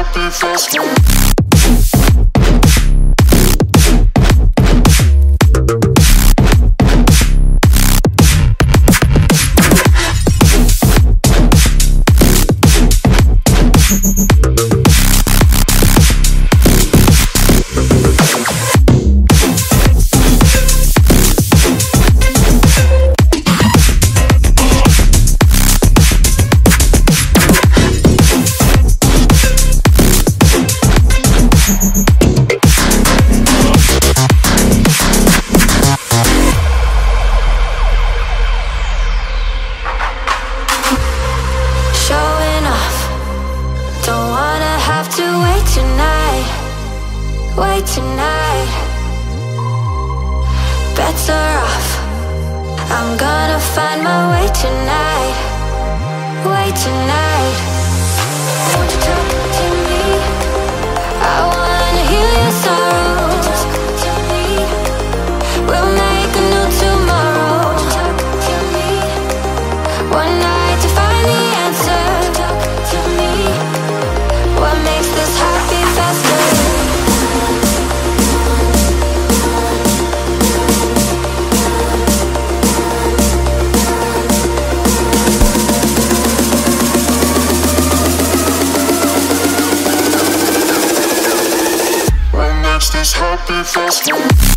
happy faster. Wait tonight, better off. I'm gonna find my way tonight. Wait tonight. Won't you talk to me? I wanna heal your sorrows. Talk to me. We'll make a new tomorrow. Talk to me. One night to find the answer. Talk to me. What makes this happy faster? This happy faster.